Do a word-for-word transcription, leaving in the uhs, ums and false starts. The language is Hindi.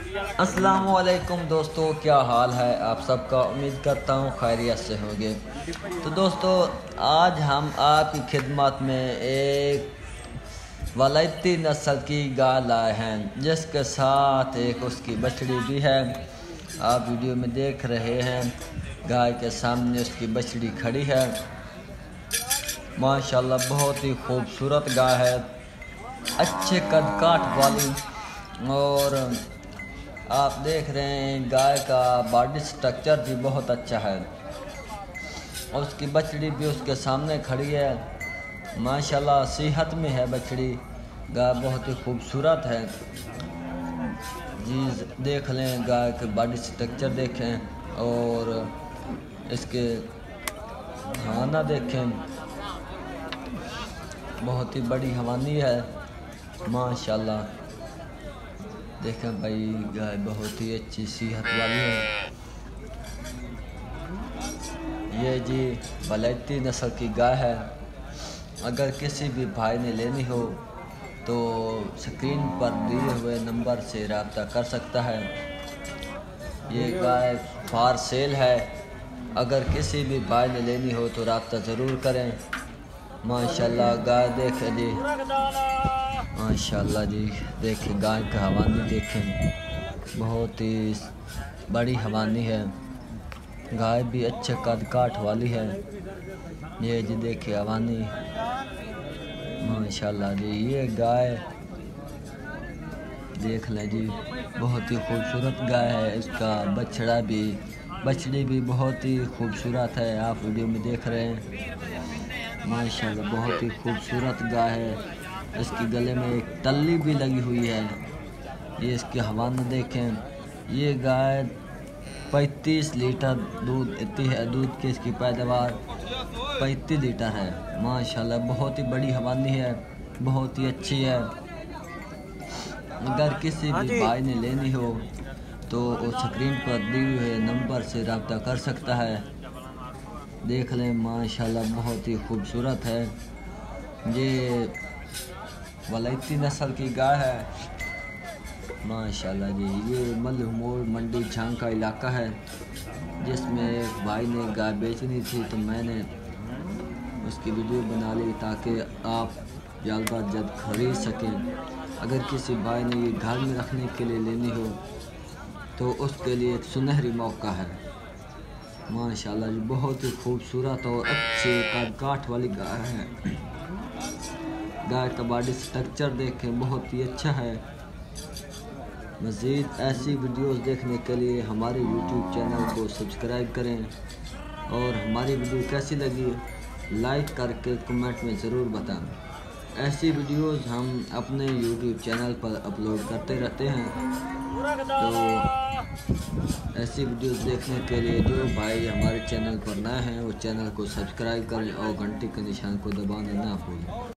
अस्सलामुअलैकुम दोस्तों, क्या हाल है आप सबका। उम्मीद करता हूँ खैरियत से होंगे। तो दोस्तों, आज हम आपकी खिदमत में एक वलायती नस्ल की गाय लाए हैं, जिसके साथ एक उसकी बछड़ी भी है। आप वीडियो में देख रहे हैं, गाय के सामने उसकी बछड़ी खड़ी है। माशाल्लाह बहुत ही खूबसूरत गाय है, अच्छे कद काठ वाली। और आप देख रहे हैं गाय का बॉडी स्ट्रक्चर भी बहुत अच्छा है, और उसकी बछड़ी भी उसके सामने खड़ी है। माशाल्लाह सेहत में है बछड़ी। गाय बहुत ही खूबसूरत है जी। देख लें, गाय के बॉडी स्ट्रक्चर देखें और इसके हवाना देखें, बहुत ही बड़ी हवानी है माशाल्लाह। देखें भाई, गाय बहुत ही अच्छी सेहत वाली है। ये जी वलायती नस्ल की गाय है। अगर किसी भी भाई ने लेनी हो तो स्क्रीन पर दिए हुए नंबर से रब्ता कर सकता है। ये गाय फॉर सेल है। अगर किसी भी भाई ने लेनी हो तो रब्ता ज़रूर करें। माशाल्लाह गाय देखें जी, माशाल्लाह जी। देखें गाय का हवानी देखें, बहुत ही बड़ी हवानी है। गाय भी अच्छे कद काठ वाली है। ये जी देखिए हवानी, माशाल्लाह जी। ये गाय देख लें जी, बहुत ही खूबसूरत गाय है। इसका बछड़ा भी बछड़ी भी बहुत ही खूबसूरत है। आप वीडियो में देख रहे हैं, माशाल्लाह बहुत ही खूबसूरत गाय है। इसके गले में एक तल्ली भी लगी हुई है। ये इसके हवाना देखें। ये गाय पैंतीस लीटर दूध देती है। दूध की इसकी पैदावार पैंतीस लीटर है। माशाल्लाह बहुत ही बड़ी हवानी है, बहुत ही अच्छी है। अगर किसी भी भाई ने लेनी हो तो वो स्क्रीन पर दिए हुए नंबर से रब्ता कर सकता है। देख लें, माशाल्लाह बहुत ही खूबसूरत है। ये वलायती नस्ल की गाय है माशाल्लाह जी। ये मलहमोर मंडी झांग का इलाका है, जिसमें एक भाई ने गाय बेचनी थी तो मैंने उसकी वीडियो बना ली ताकि आप जल्द अज जल्द खरीद सकें। अगर किसी भाई ने ये घर में रखने के लिए लेनी हो तो उसके लिए एक सुनहरी मौका है। माशाल्लाह जी बहुत ही खूबसूरत और अच्छे कद काठ वाली गाय है। गाय का बॉडी स्ट्रक्चर देखें, बहुत ही अच्छा है। मज़ीद ऐसी वीडियोस देखने के लिए हमारे यूट्यूब चैनल को सब्सक्राइब करें, और हमारी वीडियो कैसी लगी लाइक करके कमेंट में ज़रूर बताएं। ऐसी वीडियोस हम अपने यूट्यूब चैनल पर अपलोड करते रहते हैं। तो ऐसी वीडियोस देखने के लिए जो भाई हमारे चैनल पर नए हैं वो चैनल को सब्सक्राइब करें और घंटी के निशान को दबाना ना भूलें।